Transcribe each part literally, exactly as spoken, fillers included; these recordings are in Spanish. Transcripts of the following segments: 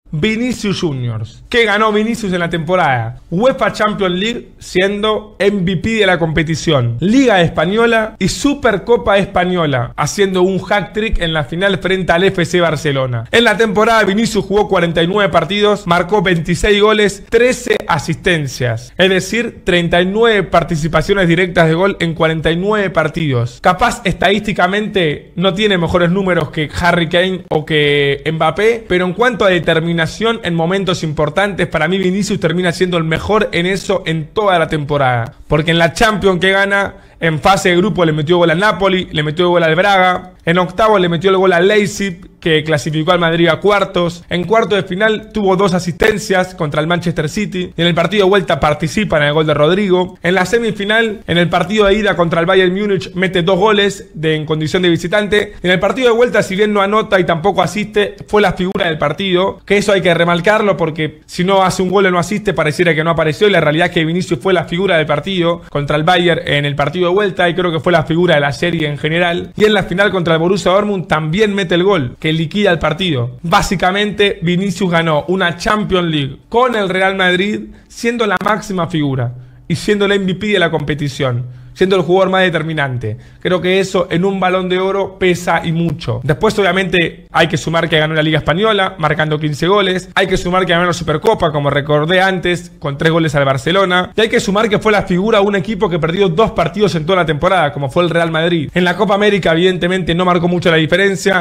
Vinicius Juniors. ¿Qué ganó Vinicius en la temporada? UEFA Champions League siendo M V P de la competición, Liga Española y Supercopa Española, haciendo un hat-trick en la final frente al F C Barcelona. En la temporada Vinicius jugó cuarenta y nueve partidos, marcó veintiséis goles, trece asistencias, es decir, treinta y nueve participaciones directas de gol en cuarenta y nueve partidos. Capaz estadísticamente no tiene mejores números que Harry Kane o que Mbappé, pero en cuanto a determinación en momentos importantes, para mí Vinicius termina siendo el mejor en eso en toda la temporada. Porque en la Champions que gana, en fase de grupo le metió gol al Napoli, le metió gol al Braga, en octavo le metió el gol al Leipzig, que clasificó al Madrid a cuartos. En cuarto de final tuvo dos asistencias contra el Manchester City. En el partido de vuelta participa en el gol de Rodrigo. En la semifinal, en el partido de ida contra el Bayern Múnich, mete dos goles de, en condición de visitante. En el partido de vuelta, si bien no anota y tampoco asiste, fue la figura del partido. Que eso hay que remarcarlo, porque si no hace un gol o no asiste, pareciera que no apareció. Y la realidad es que Vinicius fue la figura del partido contra el Bayern en el partido de vuelta, y creo que fue la figura de la serie en general. Y en la final contra el Borussia Dortmund también mete el gol, que liquida el partido. Básicamente, Vinicius ganó una Champions League con el Real Madrid, siendo la máxima figura y siendo el M V P de la competición, siendo el jugador más determinante. Creo que eso en un Balón de Oro pesa y mucho. Después, obviamente, hay que sumar que ganó la Liga Española, marcando quince goles. Hay que sumar que ganó la Supercopa, como recordé antes, con tres goles al Barcelona. Y hay que sumar que fue la figura de un equipo que perdió dos partidos en toda la temporada, como fue el Real Madrid. En la Copa América, evidentemente, no marcó mucho la diferencia.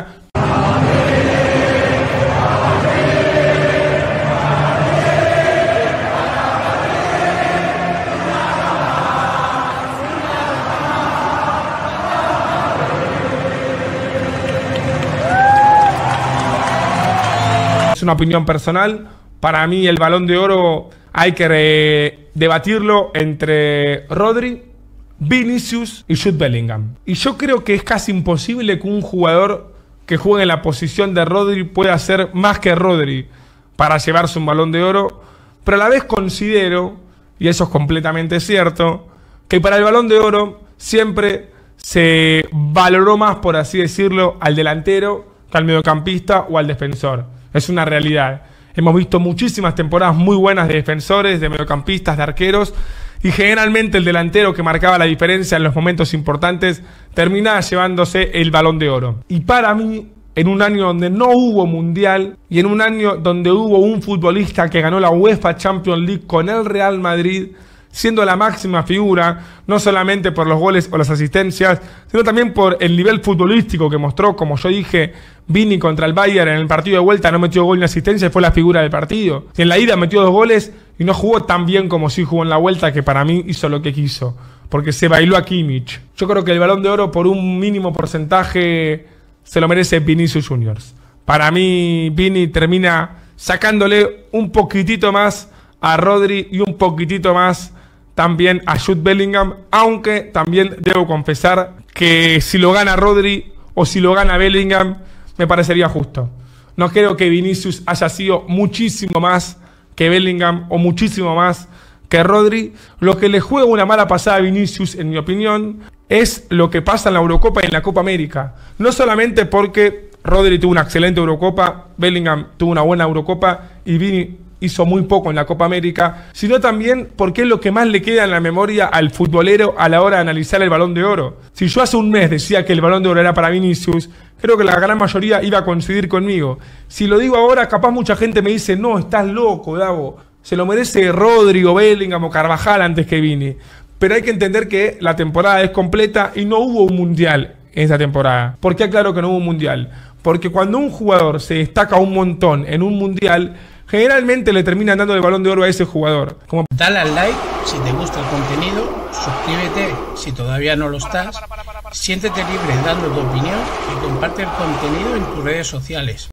Es una opinión personal. Para mí el Balón de Oro hay que debatirlo entre Rodri, Vinicius y Jude Bellingham. Y yo creo que es casi imposible que un jugador que juegue en la posición de Rodri pueda hacer más que Rodri para llevarse un Balón de Oro. Pero a la vez considero, y eso es completamente cierto, que para el Balón de Oro siempre se valoró más, por así decirlo, al delantero que al mediocampista o al defensor. Es una realidad. Hemos visto muchísimas temporadas muy buenas de defensores, de mediocampistas, de arqueros, y generalmente el delantero que marcaba la diferencia en los momentos importantes terminaba llevándose el Balón de Oro. Y para mí, en un año donde no hubo mundial y en un año donde hubo un futbolista que ganó la UEFA Champions League con el Real Madrid, siendo la máxima figura, no solamente por los goles o las asistencias, sino también por el nivel futbolístico que mostró. Como yo dije, Vini contra el Bayern en el partido de vuelta no metió gol ni asistencia y fue la figura del partido. Y en la ida metió dos goles y no jugó tan bien como sí jugó en la vuelta, que para mí hizo lo que quiso, porque se bailó a Kimmich. Yo creo que el Balón de Oro, por un mínimo porcentaje, se lo merece Vinicius Juniors. Para mí, Vini termina sacándole un poquitito más a Rodri y un poquitito más también a Jude Bellingham, aunque también debo confesar que si lo gana Rodri o si lo gana Bellingham, me parecería justo. No creo que Vinicius haya sido muchísimo más que Bellingham o muchísimo más que Rodri. Lo que le juega una mala pasada a Vinicius, en mi opinión, es lo que pasa en la Eurocopa y en la Copa América. No solamente porque Rodri tuvo una excelente Eurocopa, Bellingham tuvo una buena Eurocopa y Vini hizo muy poco en la Copa América, sino también porque es lo que más le queda en la memoria al futbolero a la hora de analizar el Balón de Oro. Si yo hace un mes decía que el Balón de Oro era para Vinicius, creo que la gran mayoría iba a coincidir conmigo. Si lo digo ahora, capaz mucha gente me dice: no, estás loco, Davo, se lo merece Rodrigo, Bellingham o Carvajal antes que Vini. Pero hay que entender que la temporada es completa y no hubo un mundial en esa temporada. ¿Por qué aclaro que no hubo un mundial? Porque cuando un jugador se destaca un montón en un mundial, generalmente le terminan dando el Balón de Oro a ese jugador. Como... Dale al like si te gusta el contenido, suscríbete si todavía no lo estás, siéntete libre dando tu opinión y comparte el contenido en tus redes sociales.